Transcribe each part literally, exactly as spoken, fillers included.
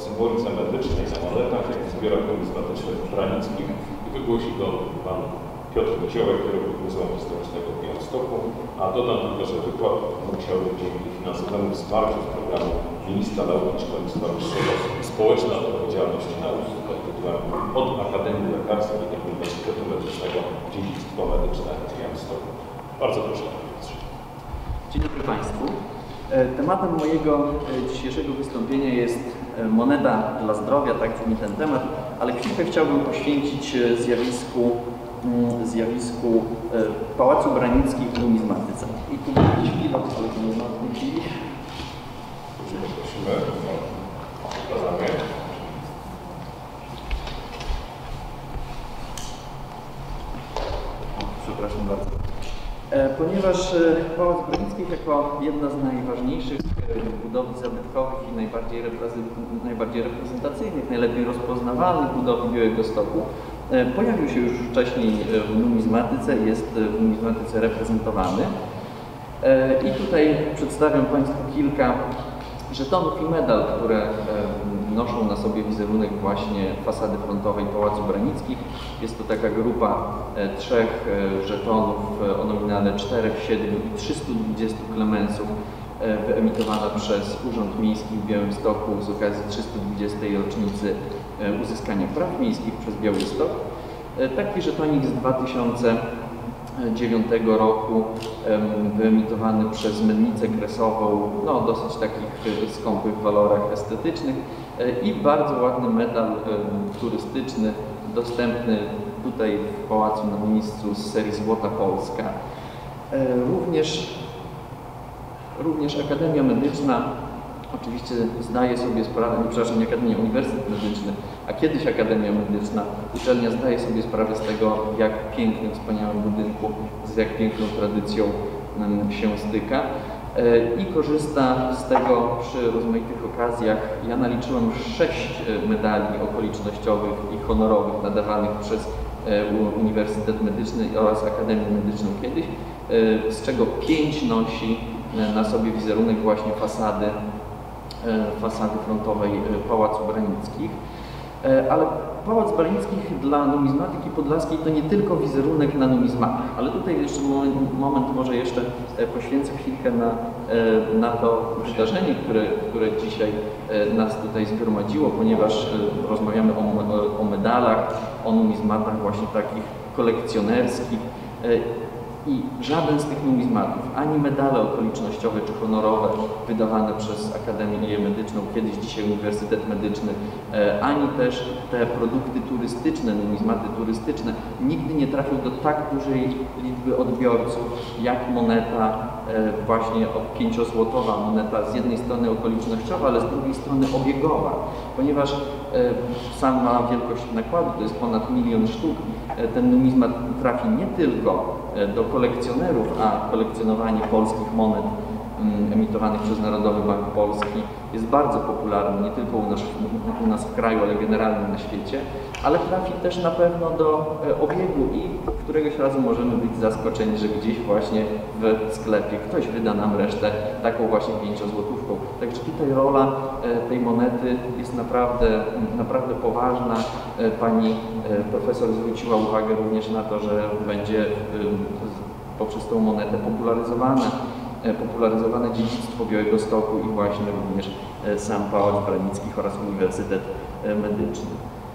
symbolice medycznej na monetach, jak w zbiorach numizmatycznych branickich i wygłosi go pan Piotr Wyciołek, kierownik Muzeum Historycznego w Białymstoku, a dodam tylko, że wykład musiałby dzięki finansowemu wsparciu z programu Ministra Nauki i Szkolnictwa Wyższego Społeczna Odpowiedzialność Nauki pod tytułem Od Akademii Lekarskiej do Uniwersytetu Medycznego Dziedzictwo Medyczne w Białymstoku. Bardzo proszę. Dzień dobry Państwu. Tematem mojego dzisiejszego wystąpienia jest moneta dla zdrowia, tak brzmi ten temat, ale chwilkę chciałbym poświęcić zjawisku, zjawisku Pałacu Branickich w numizmatyce. I tu jakiś pilot, ale to nie ma w tej chwili. Prosimy. Pokazamy. Przepraszam bardzo. Ponieważ Pałac Branickich jako jedna z najważniejszych budowli zabytkowych i najbardziej, najbardziej reprezentacyjnych, najlepiej rozpoznawalnych budowli Białegostoku pojawił się już wcześniej w numizmatyce, jest w numizmatyce reprezentowany. I tutaj przedstawiam Państwu kilka żetonów i medal, które noszą na sobie wizerunek właśnie fasady frontowej Pałacu Branickich. Jest to taka grupa trzech żetonów o nominale czterech, siedmiu i trzystu dwudziestu klemensów, wyemitowana przez Urząd Miejski w Białymstoku z okazji trzystu dwudziestej rocznicy uzyskania praw miejskich przez Białystok. Taki żetonik z dwa tysiące dziewiątego roku, wyemitowany przez Mennicę Kresową, no dosyć takich skąpych walorach estetycznych, i bardzo ładny medal turystyczny, dostępny tutaj w pałacu na miejscu z serii Złota Polska. Również, również Akademia Medyczna oczywiście zdaje sobie sprawę, nie, przepraszam, nie Akademia, Uniwersytet Medyczny, a kiedyś Akademia Medyczna, uczelnia zdaje sobie sprawę z tego, jak pięknym, wspaniałym budynku, z jak piękną tradycją się styka i korzysta z tego przy rozmaitych okazjach. Ja naliczyłem sześć medali okolicznościowych i honorowych nadawanych przez Uniwersytet Medyczny oraz Akademię Medyczną kiedyś, z czego pięć nosi na sobie wizerunek właśnie fasady fasady frontowej Pałacu Branickich. Ale Pałac Branickich dla numizmatyki podlaskiej to nie tylko wizerunek na numizmatach, ale tutaj jeszcze moment, moment może jeszcze poświęcę chwilkę na, na to wydarzenie, które, które dzisiaj nas tutaj zgromadziło, ponieważ rozmawiamy o, o medalach, o numizmatach właśnie takich kolekcjonerskich. I żaden z tych numizmatów, ani medale okolicznościowe czy honorowe wydawane przez Akademię Medyczną, kiedyś dzisiaj Uniwersytet Medyczny, ani też te produkty turystyczne, numizmaty turystyczne, nigdy nie trafił do tak dużej liczby odbiorców, jak moneta właśnie pięciozłotowa, moneta z jednej strony okolicznościowa, ale z drugiej strony obiegowa, ponieważ sama wielkość nakładu to jest ponad milion sztuk. Ten numizmat trafi nie tylko do kolekcjonerów, a kolekcjonowanie polskich monet emitowanych przez Narodowy Bank Polski jest bardzo popularny, nie tylko u nas, u nas w kraju, ale generalnie na świecie, ale trafi też na pewno do obiegu i któregoś razu możemy być zaskoczeni, że gdzieś właśnie w sklepie ktoś wyda nam resztę taką właśnie pięciozłotówką. Także tutaj rola tej monety jest naprawdę, naprawdę poważna. Pani profesor zwróciła uwagę również na to, że będzie poprzez tą monetę popularyzowane popularyzowane dziedzictwo Białegostoku i właśnie również sam Pałac Branickich oraz Uniwersytet Medyczny.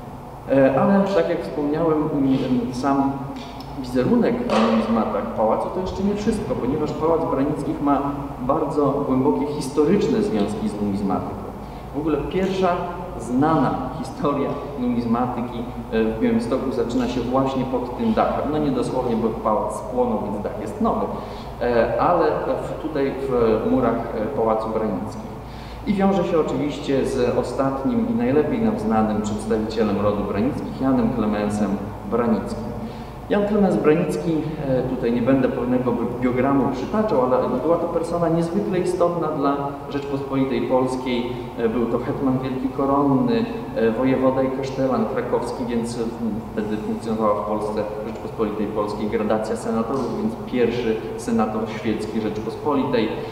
Ale tak jak wspomniałem, sam wizerunek na numizmatach pałacu to jeszcze nie wszystko, ponieważ Pałac Branickich ma bardzo głębokie historyczne związki z numizmatyką. W ogóle pierwsza znana historia numizmatyki w Białymstoku zaczyna się właśnie pod tym dachem. No nie dosłownie, bo pałac spłonął, więc dach jest nowy, ale tutaj w murach Pałacu Branickich. I wiąże się oczywiście z ostatnim i najlepiej nam znanym przedstawicielem rodu Branickich, Janem Klemensem Branickim. Jan Klemens Branicki, tutaj nie będę pewnego biogramu przytaczał, ale była to persona niezwykle istotna dla Rzeczpospolitej Polskiej. Był to hetman wielki koronny, wojewoda i kasztelan krakowski, więc wtedy funkcjonowała w Polsce Rzeczpospolitej Polskiej gradacja senatorów, więc pierwszy senator świecki Rzeczpospolitej.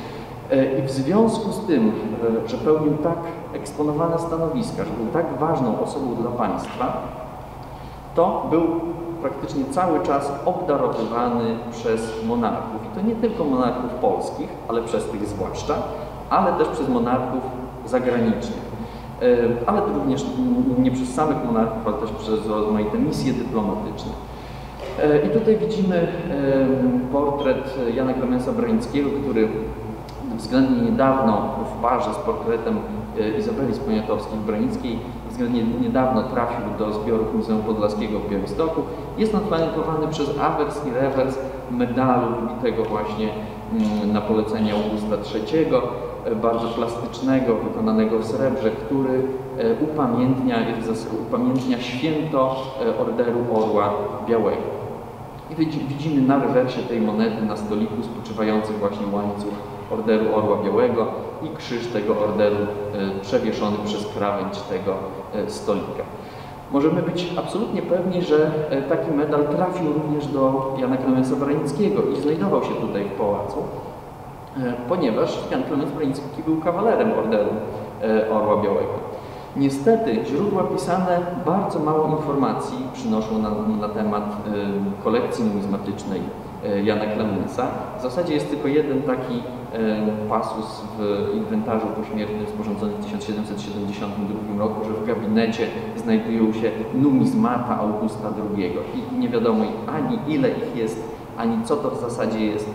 I w związku z tym, że pełnił tak eksponowane stanowiska, że był tak ważną osobą dla państwa, to był praktycznie cały czas obdarowywany przez monarchów. I to nie tylko monarchów polskich, ale przez tych zwłaszcza, ale też przez monarchów zagranicznych. Ale również nie przez samych monarchów, ale też przez rozmaite misje dyplomatyczne. I tutaj widzimy portret Jana Klemensa Branickiego, który względnie niedawno w parze z portretem Izabeli z Poniatowskiej-Branickiej względnie niedawno trafił do zbiorów Muzeum Podlaskiego w Białymstoku. Jest on flankowany przez awers i rewers medalu wybitego właśnie na polecenie Augusta trzeciego, bardzo plastycznego, wykonanego w srebrze, który upamiętnia, upamiętnia święto Orderu Orła Białego. I widzimy na rewersie tej monety na stoliku spoczywający właśnie łańcuch Orderu Orła Białego i krzyż tego orderu przewieszony przez krawędź tego stolika. Możemy być absolutnie pewni, że taki medal trafił również do Jana Klemensa Branickiego i znajdował się tutaj w pałacu, ponieważ Jan Klemens Branicki był kawalerem Orderu Orła Białego. Niestety źródła pisane bardzo mało informacji przynoszą na, na temat y, kolekcji numizmatycznej y, Jana Klemensa. W zasadzie jest tylko jeden taki y, pasus w inwentarzu pośmiertnym sporządzonym w tysiąc siedemset siedemdziesiątym drugim roku, że w gabinecie znajdują się numizmata Augusta drugiego i nie wiadomo ani ile ich jest, ani co to w zasadzie jest.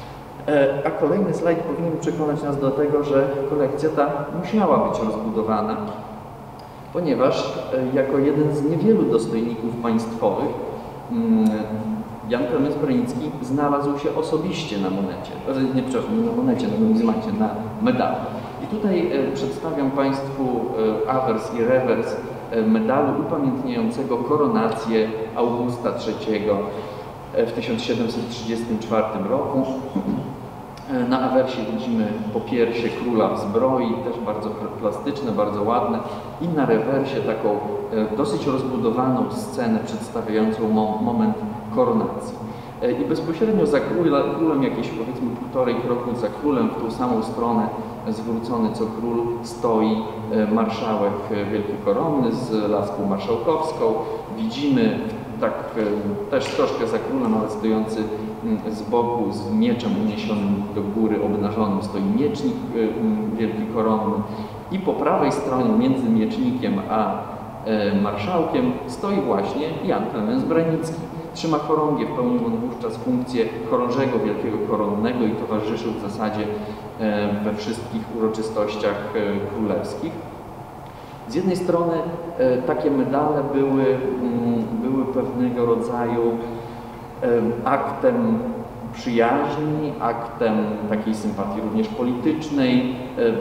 A kolejny slajd powinien przekonać nas do tego, że kolekcja ta musiała być rozbudowana, ponieważ jako jeden z niewielu dostojników państwowych Jan Klemens Branicki znalazł się osobiście na monecie, nie, przepraszam, nie na monecie, na numizmacie, na medalu. I tutaj przedstawiam Państwu awers i rewers medalu upamiętniającego koronację Augusta trzeciego w tysiąc siedemset trzydziestym czwartym roku. Na awersie widzimy popiersie króla w zbroi, też bardzo plastyczne, bardzo ładne, i na rewersie taką dosyć rozbudowaną scenę przedstawiającą moment koronacji. I bezpośrednio za królem, jakieś powiedzmy półtorej kroku za królem, w tą samą stronę zwrócony co król, stoi marszałek wielki koronny z laską marszałkowską. Widzimy tak też troszkę za królem, ale stojący z boku z mieczem uniesionym do góry, obnażonym, stoi miecznik wielki koronny i po prawej stronie między miecznikiem a marszałkiem stoi właśnie Jan Klemens Branicki. Trzyma chorągię, pełnił on wówczas funkcję chorążego wielkiego koronnego i towarzyszył w zasadzie we wszystkich uroczystościach królewskich. Z jednej strony takie medale były, były pewnego rodzaju aktem przyjaźni, aktem takiej sympatii również politycznej,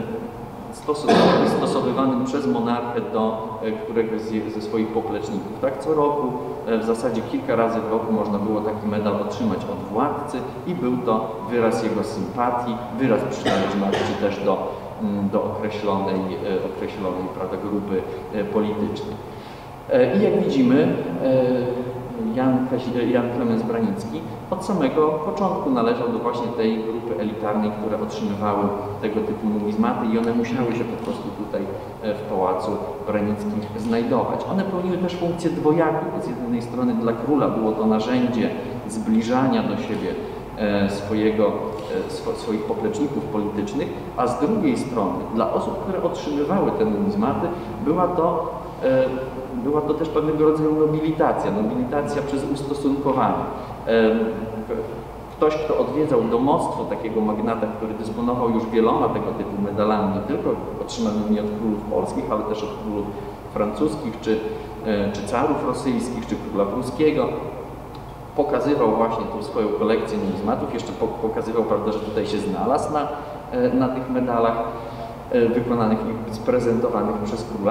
stosowywanym przez monarchę do któregoś ze swoich popleczników. Tak, co roku, w zasadzie kilka razy w roku można było taki medal otrzymać od władcy i był to wyraz jego sympatii, wyraz przynależności też do, do określonej, określonej prawda, grupy politycznej. I jak widzimy, Jan, Jan Klemens Branicki od samego początku należał do właśnie tej grupy elitarnej, które otrzymywały tego typu numizmaty i one musiały się po prostu tutaj w Pałacu Branickich znajdować. One pełniły też funkcję dwojaką. Z jednej strony dla króla było to narzędzie zbliżania do siebie swojego, swoich popleczników politycznych, a z drugiej strony dla osób, które otrzymywały te numizmaty, była to Była to też pewnego rodzaju nobilitacja, nobilitacja przez ustosunkowanie. Ktoś, kto odwiedzał domostwo takiego magnata, który dysponował już wieloma tego typu medalami, nie tylko otrzymanymi od królów polskich, ale też od królów francuskich, czy, czy carów rosyjskich, czy króla pruskiego, pokazywał właśnie tą swoją kolekcję numizmatów, jeszcze pokazywał, prawda, że tutaj się znalazł na, na tych medalach wykonanych i sprezentowanych przez króla.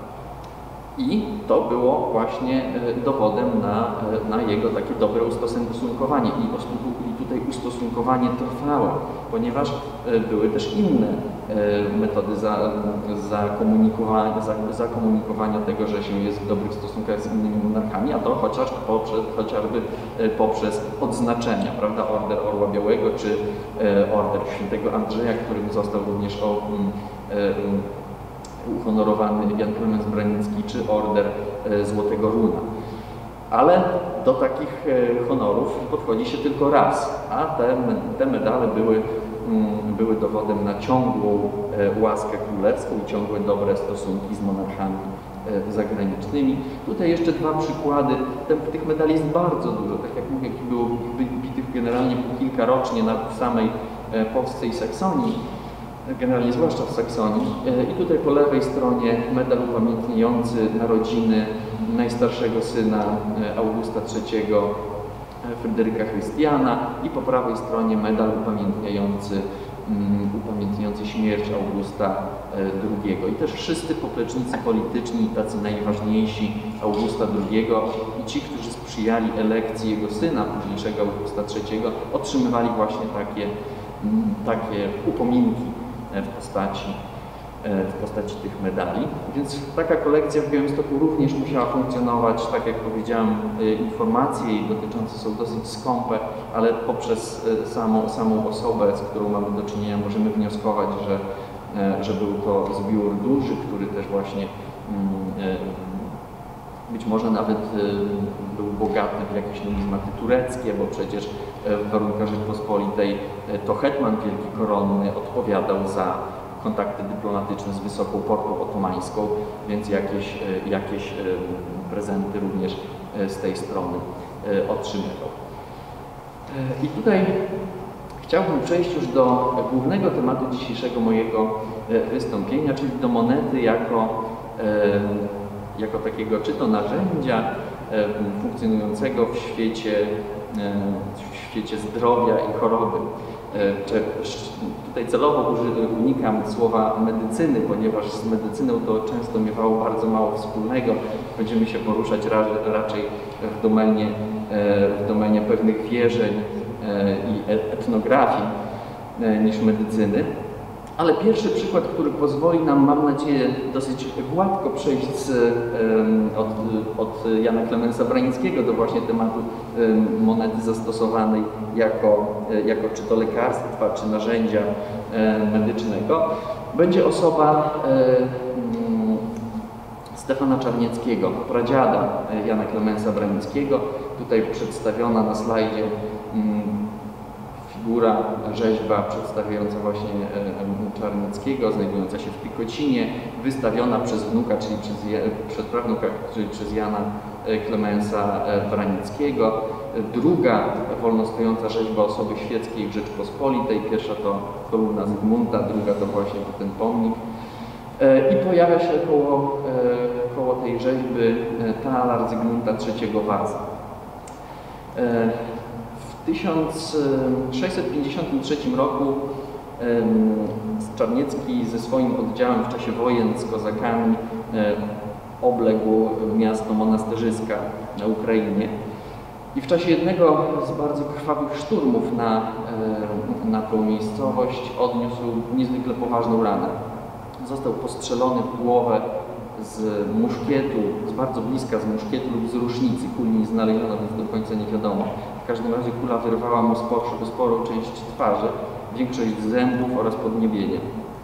I to było właśnie dowodem na, na jego takie dobre ustosunkowanie. I, I tutaj ustosunkowanie trwało, ponieważ były też inne metody za, zakomunikowania, za, zakomunikowania tego, że się jest w dobrych stosunkach z innymi monarchami, a to chociaż poprzez, chociażby poprzez odznaczenia, prawda, Order Orła Białego czy Order Świętego Andrzeja, którym został również o, um, um, uhonorowany Jan Klemens Branicki, czy Order Złotego Runa. Ale do takich honorów podchodzi się tylko raz, a te, te medale były, były dowodem na ciągłą łaskę królewską i ciągłe dobre stosunki z monarchami zagranicznymi. Tutaj jeszcze dwa przykłady. Tych medali jest bardzo dużo. Tak jak mówię, było bitych generalnie po kilka rocznie na samej Polsce i Saksonii, generalnie zwłaszcza w Saksonii. I tutaj po lewej stronie medal upamiętniający narodziny najstarszego syna Augusta trzeciego, Fryderyka Chrystiana, i po prawej stronie medal upamiętniający, um, upamiętniający śmierć Augusta drugiego. I też wszyscy poplecznicy polityczni, tacy najważniejsi Augusta drugiego i ci, którzy sprzyjali elekcji jego syna, późniejszego Augusta trzeciego, otrzymywali właśnie takie, um, takie upominki w postaci, w postaci tych medali. Więc taka kolekcja w Białymstoku również musiała funkcjonować. Tak jak powiedziałem, informacje jej dotyczące są dosyć skąpe, ale poprzez samą, samą osobę, z którą mamy do czynienia, możemy wnioskować, że, że był to zbiór duży, który też właśnie być może nawet był bogaty w jakieś numizmaty tureckie, bo przecież w warunkach Rzeczpospolitej to hetman wielki koronny odpowiadał za kontakty dyplomatyczne z Wysoką Portą Otomańską, więc jakieś, jakieś prezenty również z tej strony otrzymywał. I tutaj chciałbym przejść już do głównego tematu dzisiejszego mojego wystąpienia, czyli do monety jako, jako takiego czy to narzędzia funkcjonującego w świecie, w świecie zdrowia i choroby. Tutaj celowo unikam słowa medycyny, ponieważ z medycyną to często miewało bardzo mało wspólnego. Będziemy się poruszać raczej w domenie, w domenie pewnych wierzeń i etnografii niż medycyny. Ale pierwszy przykład, który pozwoli nam, mam nadzieję, dosyć gładko przejść z, od, od Jana Klemensa Branickiego do właśnie tematu monety zastosowanej jako, jako czy to lekarstwa, czy narzędzia medycznego, będzie osoba Stefana Czarnieckiego, pradziada Jana Klemensa Branickiego. Tutaj przedstawiona na slajdzie figura, rzeźba przedstawiająca właśnie Czarnieckiego, znajdująca się w Picocinie, wystawiona przez wnuka, czyli przez, przez prawnuka, czyli przez Jana Klemensa Branickiego. Druga wolnostojąca rzeźba osoby świeckiej w Rzeczpospolitej. Pierwsza to kolumna Zygmunta, druga to właśnie ten pomnik. I pojawia się koło, koło tej rzeźby talar Zygmunta trzeciego Waza. W tysiąc sześćset pięćdziesiątym trzecim roku Czarniecki ze swoim oddziałem w czasie wojen z kozakami obległ miasto Monasterzyska na Ukrainie. I w czasie jednego z bardzo krwawych szturmów na, na tą miejscowość odniósł niezwykle poważną ranę. Został postrzelony w głowę z muszkietu, z bardzo bliska z muszkietu lub z rusznicy. Kuli nie znaleziono, więc do końca nie wiadomo. W każdym razie kula wyrwała mu sporo, sporą część twarzy, większość zębów oraz podniebienie.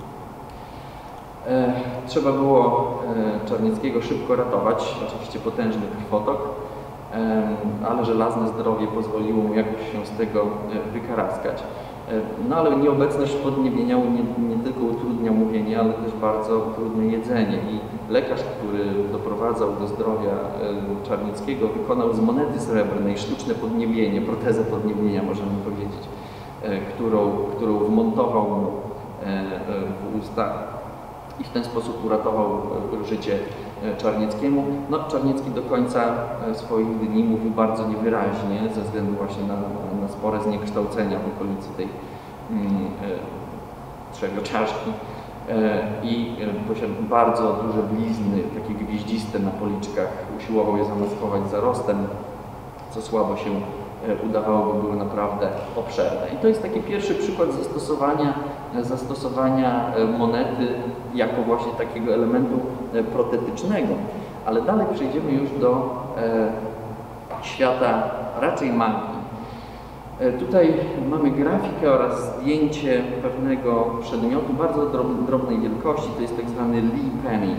E, trzeba było e, Czarnieckiego szybko ratować, oczywiście potężny krwotok, e, ale żelazne zdrowie pozwoliło mu jakoś się z tego e, wykaraskać. No ale nieobecność podniebienia nie, nie tylko utrudnia mówienie, ale też bardzo utrudnia jedzenie. I lekarz, który doprowadzał do zdrowia Czarnieckiego, wykonał z monety srebrnej sztuczne podniebienie, protezę podniebienia, możemy powiedzieć, którą, którą wmontował mu w usta i w ten sposób uratował życie Czarnieckiemu. No, Czarniecki do końca swoich dni mówił bardzo niewyraźnie, ze względu właśnie na, na spore zniekształcenia w okolicy tej mm, e, trzech czaszki e, i posiadał bardzo duże blizny, takie gwieździste na policzkach. Usiłował je zamaskować zarostem, co słabo się udawałoby były naprawdę obszerne. I to jest taki pierwszy przykład zastosowania, zastosowania monety jako właśnie takiego elementu protetycznego. Ale dalej przejdziemy już do świata raczej magii. Tutaj mamy grafikę oraz zdjęcie pewnego przedmiotu bardzo drobnej wielkości, to jest tak zwany Lee Penny.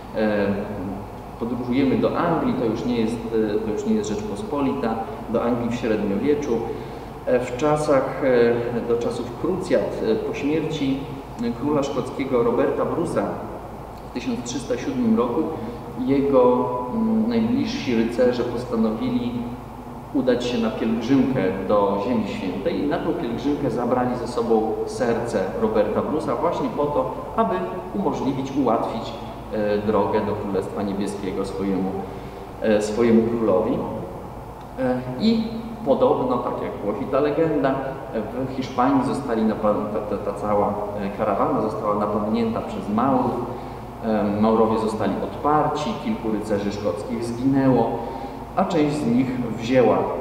Podróżujemy do Anglii, to już nie jest, to już nie jest Rzeczpospolita, do Anglii w średniowieczu. W czasach, do czasów krucjat, po śmierci króla szkockiego Roberta Bruce'a w tysiąc trzysta siódmym roku jego najbliżsi rycerze postanowili udać się na pielgrzymkę do Ziemi Świętej i na tą pielgrzymkę zabrali ze sobą serce Roberta Bruce'a właśnie po to, aby umożliwić, ułatwić e, drogę do Królestwa Niebieskiego swojemu, e, swojemu królowi. E, I podobno, tak jak głosi ta legenda, w Hiszpanii zostali ta, ta, ta cała karawana została napadnięta przez Maurów. E, Maurowie zostali odparci, kilku rycerzy szkockich zginęło, a część z nich wzięła e,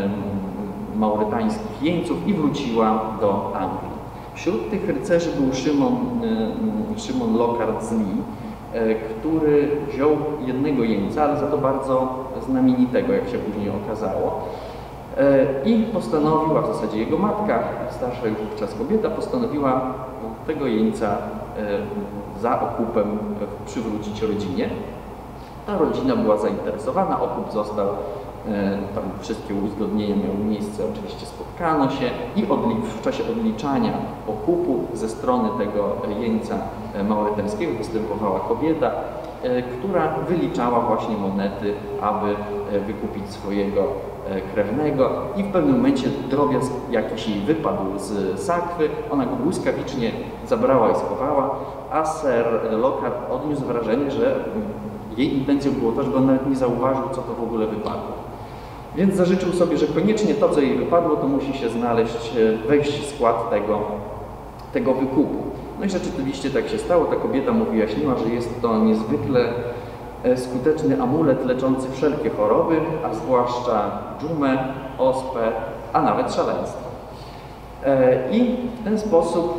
maurytańskich jeńców i wróciła do Anglii. Wśród tych rycerzy był Szymon, e, Szymon Lockhart z Lee, e, który wziął jednego jeńca, ale za to bardzo znamienitego, jak się później okazało. E, I postanowiła, w zasadzie jego matka, starsza już wówczas kobieta, postanowiła tego jeńca e, za okupem przywrócić rodzinie. Ta rodzina była zainteresowana, okup został, tam wszystkie uzgodnienia miały miejsce, oczywiście spotkano się i w czasie odliczania okupu ze strony tego jeńca maurytańskiego występowała kobieta, która wyliczała właśnie monety, aby wykupić swojego krewnego i w pewnym momencie drobiazg jakiś jej wypadł z sakwy, ona go błyskawicznie zabrała i schowała, a Sir Lockhart odniósł wrażenie, że jej intencją było to, żeby on nawet nie zauważył, co to w ogóle wypadło. Więc zażyczył sobie, że koniecznie to, co jej wypadło, to musi się znaleźć, wejść w skład tego, tego wykupu. No i rzeczywiście tak się stało. Ta kobieta mu wyjaśniła, że jest to niezwykle skuteczny amulet leczący wszelkie choroby, a zwłaszcza dżumę, ospę, a nawet szaleństwo. I w ten sposób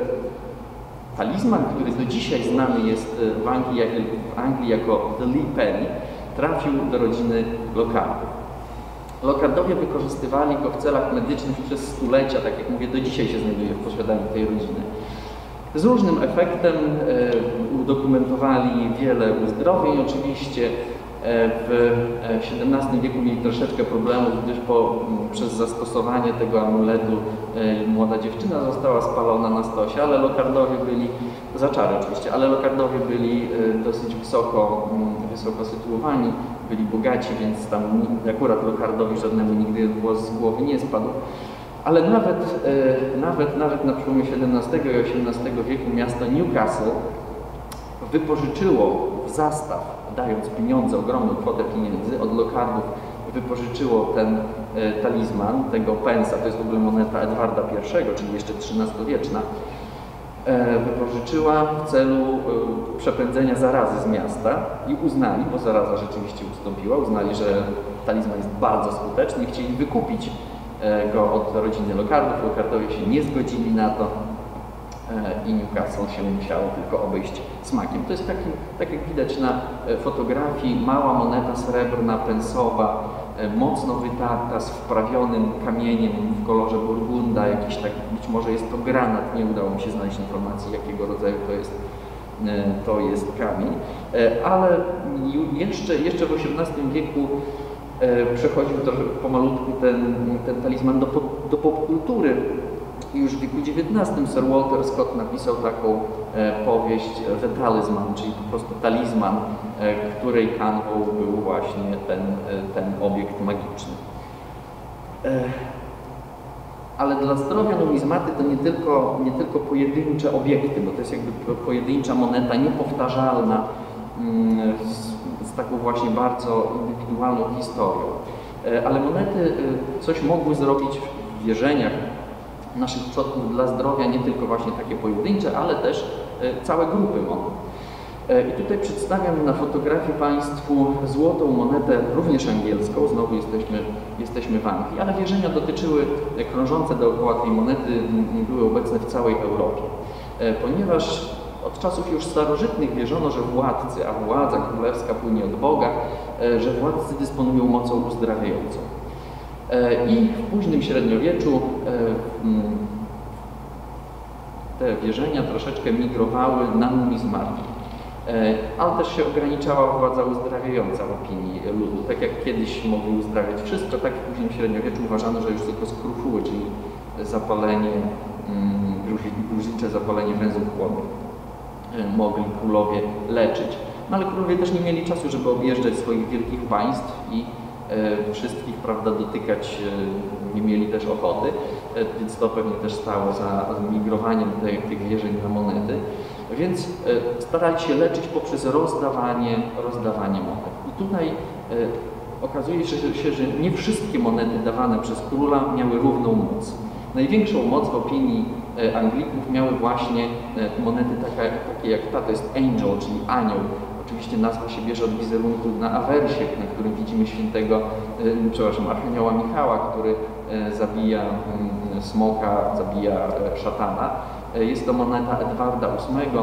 talizman, który do dzisiaj znany jest w Anglii, w Anglii jako The Lee Penny, trafił do rodziny Lockhartów. Lockhartowie wykorzystywali go w celach medycznych przez stulecia, tak jak mówię, do dzisiaj się znajduje w posiadaniu tej rodziny. Z różnym efektem e, udokumentowali wiele uzdrowień oczywiście. W siedemnastym wieku mieli troszeczkę problemów, gdyż po, przez zastosowanie tego amuletu e, młoda dziewczyna została spalona na stosie, ale Lockardowie byli, za czary oczywiście, ale Lockardowie byli e, dosyć wysoko, m, wysoko sytuowani, byli bogaci, więc tam akurat Lockardowi żadnemu nigdy włos z głowy nie spadł. Ale nawet, e, nawet, nawet na przełomie siedemnastego i osiemnastego wieku miasto Newcastle wypożyczyło w zastaw, dając pieniądze, ogromną kwotę pieniędzy, od Lockhartów wypożyczyło ten e, talizman, tego pensa, to jest w ogóle moneta Edwarda pierwszego, czyli jeszcze trzynastowieczna, e, wypożyczyła w celu e, przepędzenia zarazy z miasta i uznali, bo zaraza rzeczywiście ustąpiła, uznali, że talizman jest bardzo skuteczny i chcieli wykupić e, go od rodziny Lockhartów. Lockhartowie się nie zgodzili na to i Newcastle się musiało tylko obejść smakiem. To jest taki, tak jak widać na fotografii, mała moneta srebrna, pensowa, mocno wytarta, z wprawionym kamieniem w kolorze burgunda, jakiś tak, być może jest to granat, nie udało mi się znaleźć informacji, jakiego rodzaju to jest, to jest kamień, ale jeszcze, jeszcze w osiemnastym wieku przechodził trochę pomalutku ten, ten talizman do, do popkultury. Już w wieku dziewiętnastym Sir Walter Scott napisał taką e, powieść The Talisman, czyli po prostu talizman, e, której kanwą był właśnie ten, e, ten obiekt magiczny. E, ale dla zdrowia numizmaty to nie tylko, nie tylko pojedyncze obiekty, bo to jest jakby pojedyncza moneta niepowtarzalna mm, z, z taką właśnie bardzo indywidualną historią. E, ale monety e, coś mogły zrobić w wierzeniach naszych przodków dla zdrowia, nie tylko właśnie takie pojedyncze, ale też e, całe grupy monet. I tutaj przedstawiam na fotografii Państwu złotą monetę, również angielską, znowu jesteśmy, jesteśmy w Anglii, ale wierzenia dotyczyły, krążące dookoła tej monety, były obecne w całej Europie. Ponieważ od czasów już starożytnych wierzono, że władcy, a władza królewska płynie od Boga, że władcy dysponują mocą uzdrawiającą. I w późnym średniowieczu te wierzenia troszeczkę migrowały na numizmatię, ale też się ograniczała władza uzdrawiająca w opinii ludu. Tak jak kiedyś mogli uzdrawiać wszystko, tak w późnym średniowieczu uważano, że już tylko skrufuły, czyli zapalenie, gruźlicze zapalenie węzłów chłonnych mogli królowie leczyć. No ale królowie też nie mieli czasu, żeby objeżdżać swoich wielkich państw i e, wszystkich, prawda, dotykać e, nie mieli też ochoty, e, więc to pewnie też stało za migrowaniem te, tych wierzeń na monety. Więc e, starali się leczyć poprzez rozdawanie, rozdawanie monet. I tutaj e, okazuje się, że nie wszystkie monety dawane przez króla miały równą moc. Największą moc w opinii Anglików miały właśnie monety takie, takie jak ta, to jest angel, czyli anioł. Oczywiście nazwa się bierze od wizerunku na awersie, na którym widzimy świętego, przepraszam, archanioła Michała, który zabija smoka, zabija szatana. Jest to moneta Edwarda ósmego.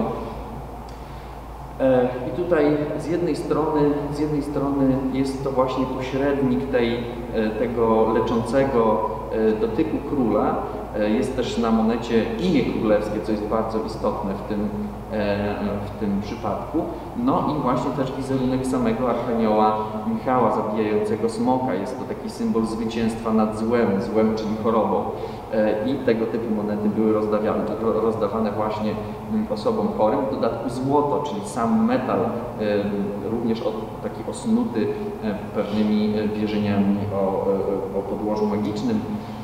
I tutaj z jednej strony, z jednej strony jest to właśnie pośrednik tej, tego leczącego dotyku króla. Jest też na monecie imię królewskie, co jest bardzo istotne w tym, w tym przypadku. No i właśnie też wizerunek samego archanioła Michała zabijającego smoka. Jest to taki symbol zwycięstwa nad złem, złem czyli chorobą. I tego typu monety były rozdawane, rozdawane właśnie osobom chorym. W dodatku złoto, czyli sam metal, również taki osnuty pewnymi wierzeniami o, o podłożu magicznym.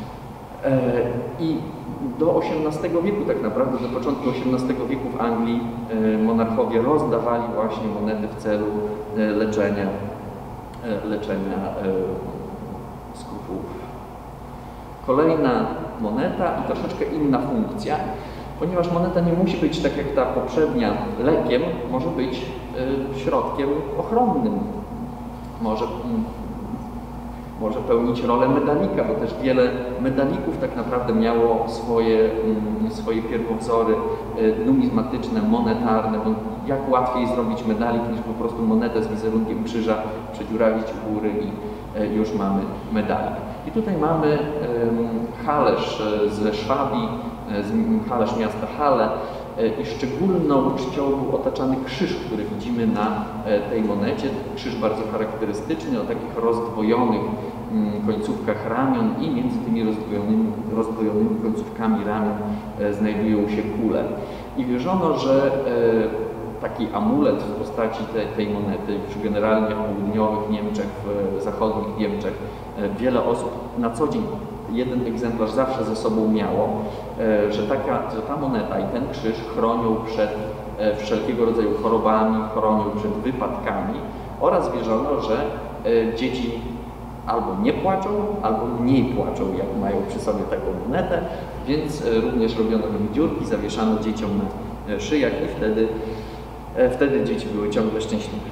I do osiemnastego wieku, tak naprawdę do początku osiemnastego wieku w Anglii monarchowie rozdawali właśnie monety w celu leczenia, leczenia skrupułów. Kolejna moneta i troszeczkę inna funkcja, ponieważ moneta nie musi być tak jak ta poprzednia lekiem, może być środkiem ochronnym. Może może pełnić rolę medalika, bo też wiele medalików tak naprawdę miało swoje, swoje pierwowzory numizmatyczne, monetarne, bo jak łatwiej zrobić medalik niż po prostu monetę z wizerunkiem krzyża przedziurawić u góry i już mamy medalik. I tutaj mamy Halerz ze Szwabii, Halerz miasta Halle i szczególną czcią był otaczany krzyż, który widzimy na tej monecie. Krzyż bardzo charakterystyczny, o takich rozdwojonych końcówkach ramion i między tymi rozdwojonymi, rozdwojonymi końcówkami ramion znajdują się kule. I wierzono, że taki amulet w postaci tej, tej monety, generalnie w południowych Niemczech, w zachodnich Niemczech, wiele osób na co dzień jeden egzemplarz zawsze ze sobą miało, że, taka, że ta moneta i ten krzyż chronią przed wszelkiego rodzaju chorobami, chronią przed wypadkami oraz wierzono, że dzieci albo nie płaczą, albo mniej płaczą, jak mają przy sobie taką monetę, więc również robiono w nich dziurki, zawieszano dzieciom na szyjach i wtedy, wtedy dzieci były ciągle szczęśliwe.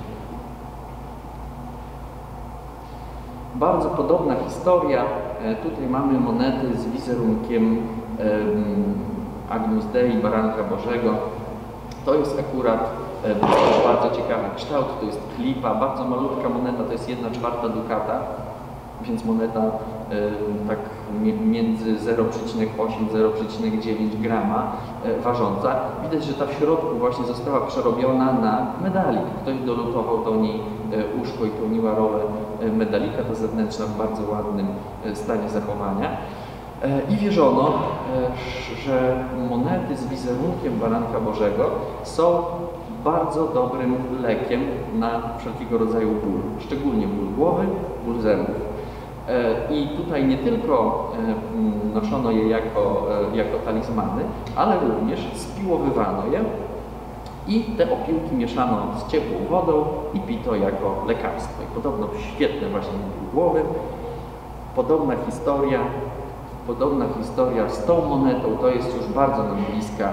Bardzo podobna historia. Tutaj mamy monety z wizerunkiem Agnus Dei, Baranka Bożego. To jest akurat bardzo ciekawy kształt, to jest klipa, bardzo malutka moneta, to jest jedna czwarta dukata, więc moneta tak między zero przecinek osiem a zero przecinek dziewięć grama ważąca. Widać, że ta w środku właśnie została przerobiona na medalik. Ktoś dolutował do niej uszko i pełniła rolę medalika, ta zewnętrzna w bardzo ładnym stanie zachowania. I wierzono, że monety z wizerunkiem Baranka Bożego są bardzo dobrym lekiem na wszelkiego rodzaju ból, szczególnie ból głowy, ból zębów. I tutaj nie tylko noszono je jako, jako talizmany, ale również spiłowywano je i te opiłki mieszano z ciepłą wodą i pito jako lekarstwo. I podobno świetne właśnie na ból głowy. Podobna historia, podobna historia z tą monetą, to jest już bardzo nam bliska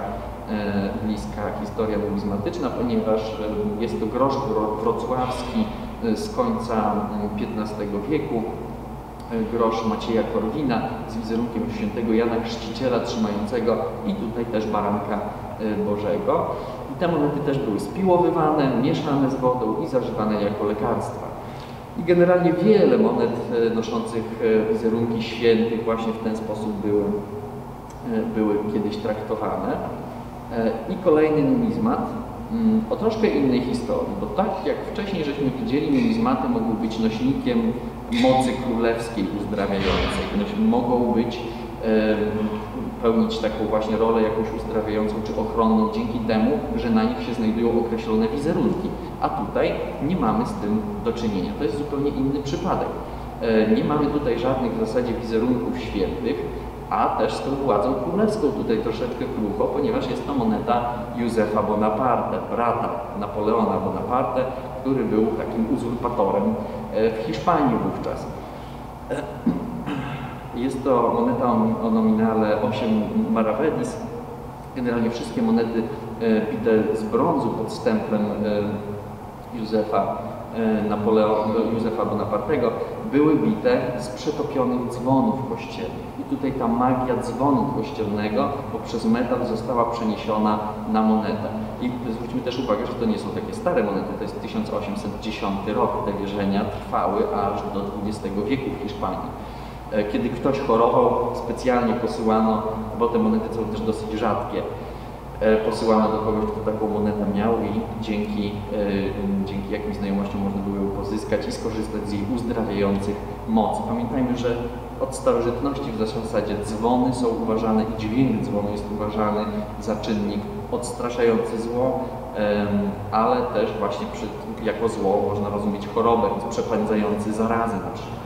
bliska historia numizmatyczna, ponieważ jest to grosz wrocławski z końca piętnastego wieku, grosz Macieja Korwina z wizerunkiem świętego Jana Chrzciciela trzymającego i tutaj też baranka Bożego. I te monety też były spiłowywane, mieszane z wodą i zażywane jako lekarstwa. I generalnie wiele monet noszących wizerunki świętych właśnie w ten sposób były, były kiedyś traktowane. I kolejny numizmat o troszkę innej historii, bo tak jak wcześniej żeśmy widzieli, numizmaty mogły być nośnikiem mocy królewskiej uzdrawiającej, mogą być, pełnić taką właśnie rolę jakąś uzdrawiającą czy ochronną dzięki temu, że na nich się znajdują określone wizerunki. A tutaj nie mamy z tym do czynienia. To jest zupełnie inny przypadek. Nie mamy tutaj żadnych w zasadzie wizerunków świętych, a też z tą władzą królewską tutaj troszeczkę krucho, ponieważ jest to moneta Józefa Bonaparte, brata Napoleona Bonaparte, który był takim uzurpatorem w Hiszpanii wówczas. Jest to moneta o nominale osiem maravedis. Generalnie wszystkie monety bite z brązu pod stemplem Józefa Napoleona, Józefa Bonapartego były bite z przetopionych dzwonów kościelnych. I tutaj ta magia dzwonu kościelnego poprzez metal została przeniesiona na monetę. I zwróćmy też uwagę, że to nie są takie stare monety, to jest tysiąc osiemset dziesiąty rok. Te wierzenia trwały aż do dwudziestego wieku w Hiszpanii. Kiedy ktoś chorował, specjalnie posyłano, bo te monety są też dosyć rzadkie, posyłano do kogoś, kto taką monetę miał i dzięki, dzięki jakimś znajomościom można było ją pozyskać i skorzystać z jej uzdrawiających mocy. Pamiętajmy, że od starożytności w zasadzie dzwony są uważane i dźwięk dzwonu jest uważany za czynnik odstraszający zło, ale też właśnie przy, jako zło można rozumieć chorobę, więc przepędzający zarazy na przykład.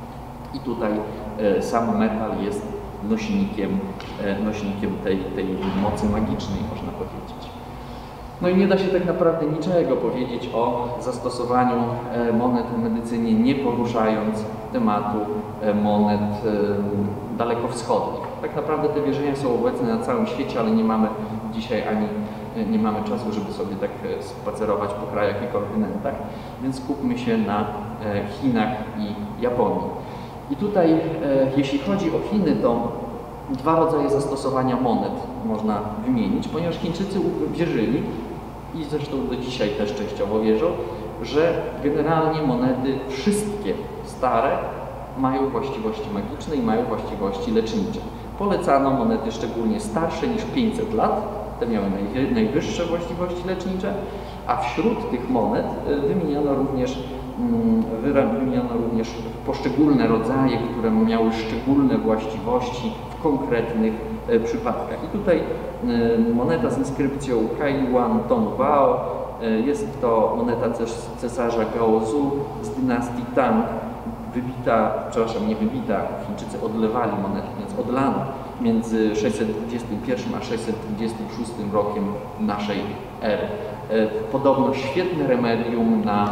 I tutaj sam metal jest nośnikiem, nośnikiem tej, tej mocy magicznej, można powiedzieć. No i nie da się tak naprawdę niczego powiedzieć o zastosowaniu monet w medycynie, nie poruszając tematu monet dalekowschodnich. Tak naprawdę te wierzenia są obecne na całym świecie, ale nie mamy dzisiaj ani nie mamy czasu, żeby sobie tak spacerować po krajach i kontynentach, więc skupmy się na Chinach i Japonii. I tutaj, e, jeśli chodzi o Chiny, to dwa rodzaje zastosowania monet można wymienić, ponieważ Chińczycy wierzyli, i zresztą do dzisiaj też częściowo wierzą, że generalnie monety wszystkie stare mają właściwości magiczne i mają właściwości lecznicze. Polecano monety szczególnie starsze niż pięćset lat, te miały najwyższe właściwości lecznicze, a wśród tych monet wymieniono również Wymieniono również poszczególne rodzaje, które miały szczególne właściwości w konkretnych przypadkach. I tutaj moneta z inskrypcją Kai Yuan Tong Bao, jest to moneta cesarza Gaozu z dynastii Tang, wybita, przepraszam, nie wybita, Chińczycy odlewali monetę, więc odlano między sześćset dwudziestym pierwszym a sześćset dwudziestym szóstym rokiem naszej ery. Podobno świetne remedium na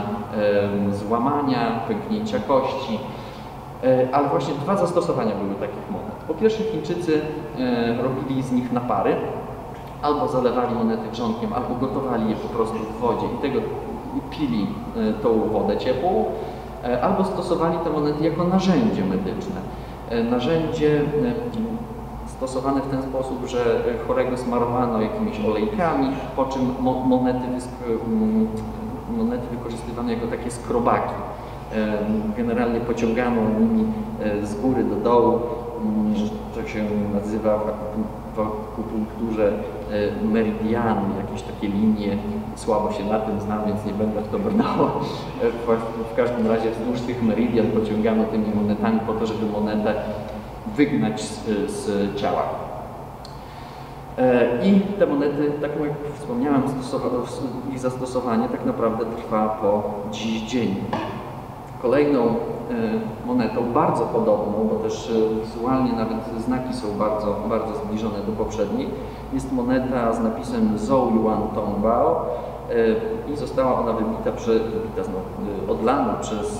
złamania, pęknięcia kości, ale właśnie dwa zastosowania były takich monet. Po pierwsze, Chińczycy robili z nich napary, albo zalewali monety wrzątkiem, albo gotowali je po prostu w wodzie i tego i pili tą wodę ciepłą, albo stosowali te monety jako narzędzie medyczne. Narzędzie stosowane w ten sposób, że chorego smarowano jakimiś olejkami, po czym monety, monety wykorzystywano jako takie skrobaki. Generalnie pociągano nimi z góry do dołu, to się nazywa w akupunkturze meridiany, jakieś takie linie. Słabo się na tym znam, więc nie będę w to brnął. W każdym razie wzdłuż tych meridian pociągano tymi monetami po to, żeby monetę wygnać z, z ciała. I te monety, tak jak wspomniałem, ich zastosowanie tak naprawdę trwa po dziś dzień. Kolejną monetą, bardzo podobną, bo też wizualnie nawet znaki są bardzo, bardzo zbliżone do poprzedniej, jest moneta z napisem Zhou Yuan Tong Bao i została ona wybita, przy, wybita znowu, odlana przez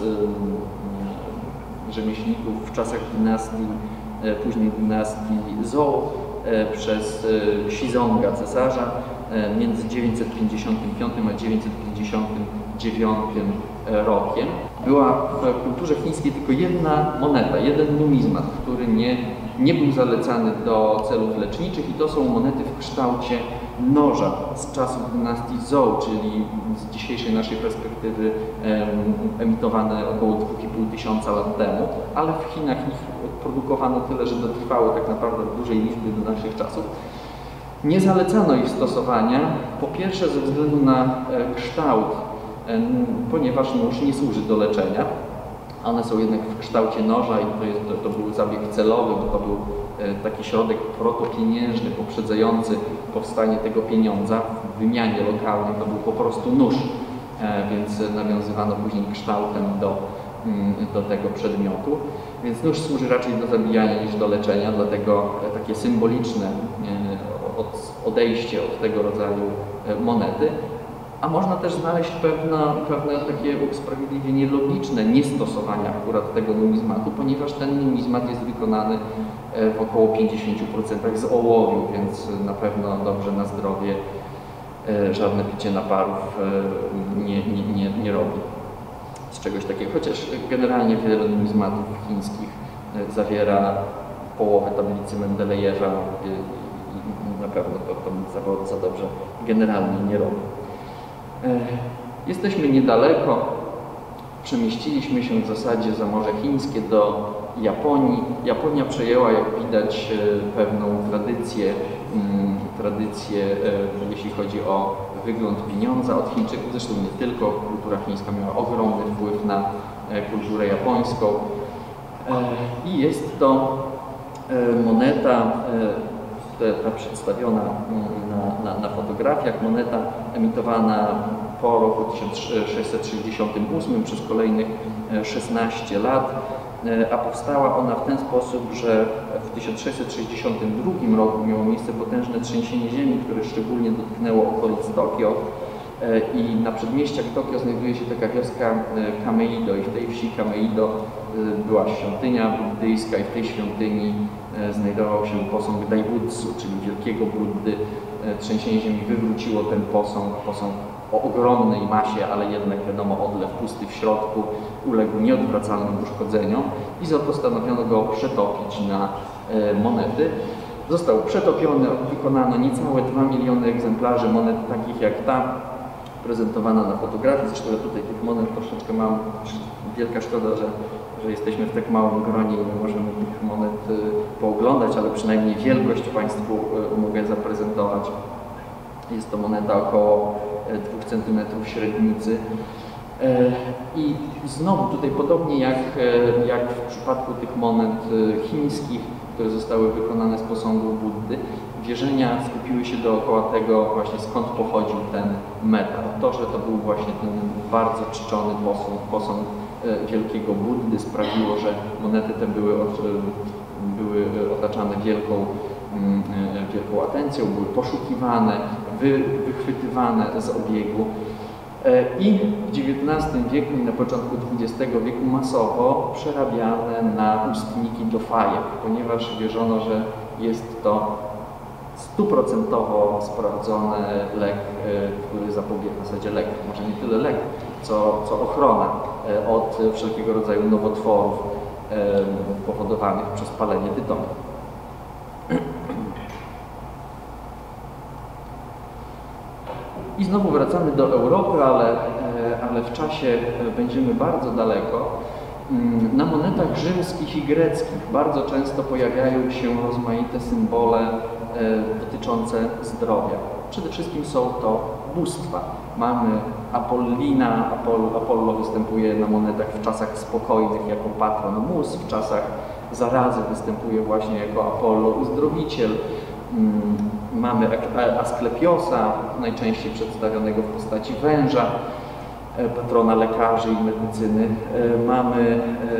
rzemieślników w czasach dynastii, później dynastii Zhou przez Xizonga, cesarza, między dziewięćset pięćdziesiątym piątym a dziewięćset pięćdziesiątym dziewiątym rokiem. Była w kulturze chińskiej tylko jedna moneta, jeden numizmat, który nie, nie był zalecany do celów leczniczych, i to są monety w kształcie noża z czasów dynastii Zhou, czyli z dzisiejszej naszej perspektywy em, emitowane około dwa i pół tysiąca lat temu, ale w Chinach ich produkowano tyle, że dotrwały tak naprawdę w dużej liczbie do naszych czasów. Nie zalecano ich stosowania, po pierwsze ze względu na e, kształt, e, ponieważ nóż nie służy do leczenia. One są jednak w kształcie noża i to, jest, to, to był zabieg celowy, bo to był e, taki środek protopieniężny poprzedzający powstanie tego pieniądza. W wymianie lokalnej to był po prostu nóż, e, więc nawiązywano później kształtem do, mm, do tego przedmiotu. Więc nóż służy raczej do zabijania niż do leczenia, dlatego e, takie symboliczne e, od, odejście od tego rodzaju e, monety. A można też znaleźć pewne, pewne takie usprawiedliwienie logiczne niestosowania akurat tego numizmatu, ponieważ ten numizmat jest wykonany w około pięćdziesięciu procentach z ołowiu, więc na pewno dobrze na zdrowie żadne picie naparów nie, nie, nie, nie robi z czegoś takiego. Chociaż generalnie wiele numizmatów chińskich zawiera połowę tablicy Mendelejewa i na pewno to, to za dobrze generalnie nie robi. Jesteśmy niedaleko, przemieściliśmy się w zasadzie za Morze Chińskie do Japonii. Japonia przejęła, jak widać, pewną tradycję, tradycję jeśli chodzi o wygląd pieniądza od Chińczyków. Zresztą nie tylko, kultura chińska miała ogromny wpływ na kulturę japońską. I jest to moneta, ta przedstawiona na, na, na fotografiach, moneta emitowana po roku tysiąc sześćset sześćdziesiątym ósmym przez kolejnych szesnaście lat, a powstała ona w ten sposób, że w tysiąc sześćset sześćdziesiątym drugim roku miało miejsce potężne trzęsienie ziemi, które szczególnie dotknęło okolic Tokio, i na przedmieściach Tokio znajduje się taka wioska Kameido i w tej wsi Kameido była świątynia buddyjska i w tej świątyni znajdował się posąg Daibutsu, czyli wielkiego Buddy. Trzęsienie ziemi wywróciło ten posąg, posąg o ogromnej masie, ale jednak wiadomo, odlew pusty w środku, uległ nieodwracalnym uszkodzeniom i za to postanowiono go przetopić na monety. Został przetopiony, wykonano niecałe dwa miliony egzemplarzy monet takich jak ta prezentowana na fotografii. Zresztą ja tutaj tych monet troszeczkę mam, wielka szkoda, że, że jesteśmy w tak małym gronie i nie możemy tych monet y, pooglądać, ale przynajmniej wielkość Państwu y, mogę zaprezentować. Jest to moneta około dwóch centymetrów średnicy. I znowu tutaj podobnie jak, jak w przypadku tych monet chińskich, które zostały wykonane z posągu Buddy, wierzenia skupiły się dookoła tego właśnie, skąd pochodził ten metal. To, że to był właśnie ten bardzo czczony posąg, posąg wielkiego Buddy, sprawiło, że monety te były, były otaczane wielką, wielką atencją, były poszukiwane, wy, wychwytywane z obiegu. I w dziewiętnastym wieku i na początku dwudziestego wieku masowo przerabiane na ustniki do fajek, ponieważ wierzono, że jest to stuprocentowo sprawdzony lek, który zapobiega, w zasadzie lek, może nie tyle lek, co, co ochrona od wszelkiego rodzaju nowotworów powodowanych przez palenie tytoniu. I znowu wracamy do Europy, ale, ale w czasie będziemy bardzo daleko. Na monetach rzymskich i greckich bardzo często pojawiają się rozmaite symbole dotyczące zdrowia. Przede wszystkim są to bóstwa. Mamy Apollina, Apollo, Apollo występuje na monetach w czasach spokojnych jako patron mus, w czasach zarazy występuje właśnie jako Apollo uzdrowiciel. Mamy Asklepiosa, najczęściej przedstawionego w postaci węża, patrona lekarzy i medycyny. Mamy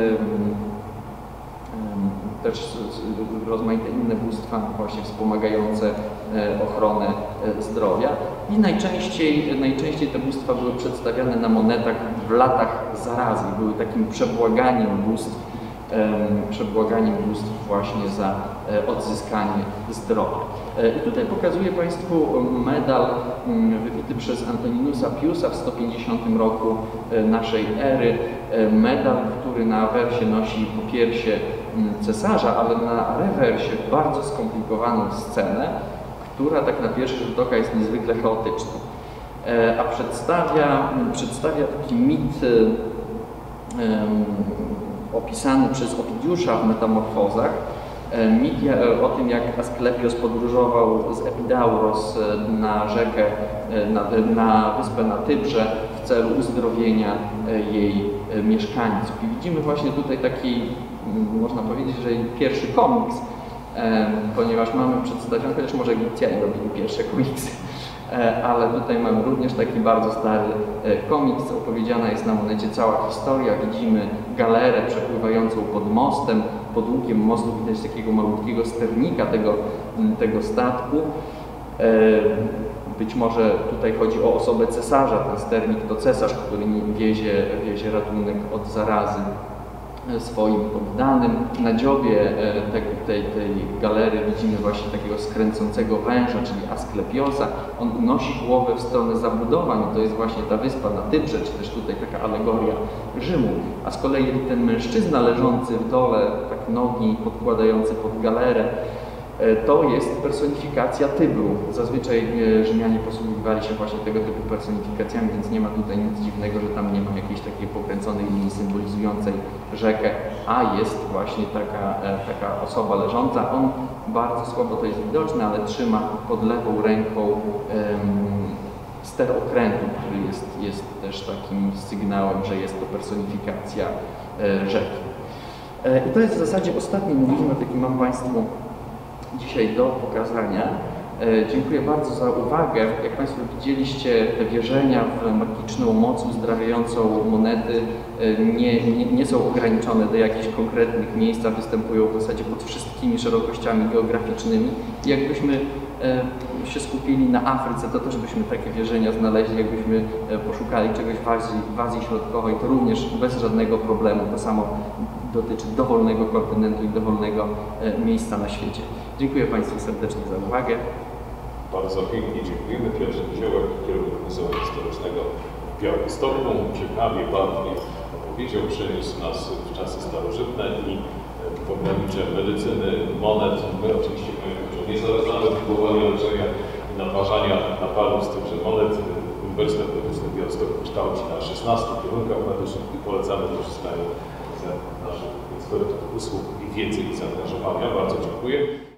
też rozmaite inne bóstwa właśnie wspomagające ochronę zdrowia. I najczęściej, najczęściej te bóstwa były przedstawiane na monetach w latach zarazy, były takim przebłaganiem bóstw przed błaganiem bóstw właśnie za odzyskanie zdrowia. I tutaj pokazuję Państwu medal wybity przez Antoninusa Piusa w sto pięćdziesiątym roku naszej ery. Medal, który na awersie nosi po piersie cesarza, ale na rewersie bardzo skomplikowaną scenę, która tak na pierwszy rzut oka jest niezwykle chaotyczna. A przedstawia, przedstawia taki mit um, opisany przez Owidiusza w Metamorfozach. Mit o tym, jak Asklepios podróżował z Epidauros na rzekę, na, na wyspę na Tybrze w celu uzdrowienia jej mieszkańców. I widzimy właśnie tutaj taki, można powiedzieć, że pierwszy komiks, ponieważ mamy przedstawiony, chociaż może Egipcjanie robili pierwsze komiksy, ale tutaj mamy również taki bardzo stary komiks. Opowiedziana jest na monecie cała historia. Widzimy galerę przepływającą pod mostem. Pod łukiem mostu widać takiego malutkiego sternika tego, tego statku. Być może tutaj chodzi o osobę cesarza. Ten sternik to cesarz, który wiezie, wiezie ratunek od zarazy swoim poddanym. Na dziobie tej, tej, tej galery widzimy właśnie takiego skręcącego węża, czyli Asklepiosa. On unosi głowę w stronę zabudowań, to jest właśnie ta wyspa na Tybrze, czy też tutaj taka alegoria Rzymu. A z kolei ten mężczyzna leżący w dole, tak nogi podkładający pod galerę, to jest personifikacja Tybru. Zazwyczaj Rzymianie posługiwali się właśnie tego typu personifikacjami, więc nie ma tutaj nic dziwnego, że tam nie ma jakiejś takiej pokręconej linii symbolizującej rzekę, a jest właśnie taka, taka osoba leżąca. On bardzo słabo to jest widoczne, ale trzyma pod lewą ręką um, ster okrętu, który jest, jest też takim sygnałem, że jest to personifikacja e, rzeki. E, I to jest w zasadzie ostatni movizm, jaki mam Państwu dzisiaj do pokazania. E, dziękuję bardzo za uwagę. Jak Państwo widzieliście, te wierzenia w magiczną moc uzdrawiającą monety e, nie, nie, nie są ograniczone do jakichś konkretnych miejsc, a występują w zasadzie pod wszystkimi szerokościami geograficznymi. I jakbyśmy e, się skupili na Afryce, to też byśmy takie wierzenia znaleźli. Jakbyśmy e, poszukali czegoś w Azji, w Azji Środkowej, to również bez żadnego problemu. To samo dotyczy dowolnego kontynentu i dowolnego e, miejsca na świecie. Dziękuję Państwu serdecznie za uwagę. Bardzo pięknie dziękujemy. Piotr Niziołek, kierownik Muzeum Historycznego w Białymstoku. Ciekawie, barwnie opowiedział, przeniósł nas w czasy starożytne i pogranicze medycyny, monet. My oczywiście nie zalecamy próbowania leczenia i naważania napadu z tychże monet. Uniwersytet Medyczny w Białymstoku kształci na szesnastu kierunkach medycznych i polecamy korzystanie z naszych ekspertów, usług i wiedzy i zaangażowania. Bardzo dziękuję.